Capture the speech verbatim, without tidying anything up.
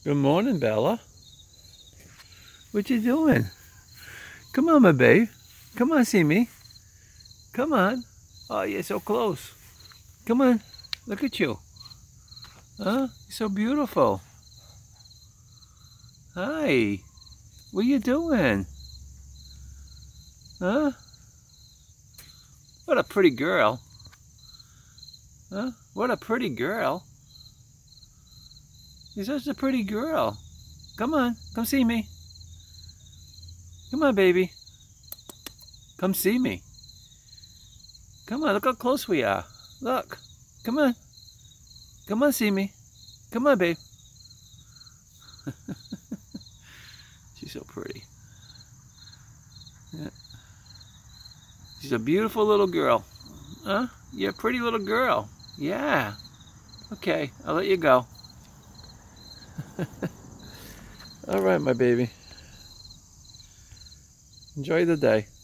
Good morning, Bella. What you doing? Come on, my babe. Come on, see me. Come on. Oh, you're so close. Come on. Look at you. Huh? You're so beautiful. Hi. What you doing? Huh? What a pretty girl. Huh? What a pretty girl. You're such a pretty girl. Come on. Come see me. Come on, baby. Come see me. Come on, look how close we are. Look. Come on. Come on, see me. Come on, babe. She's so pretty. Yeah. She's a beautiful little girl. Huh? You're a pretty little girl. Yeah. Okay, I'll let you go. All right, my baby. Enjoy the day.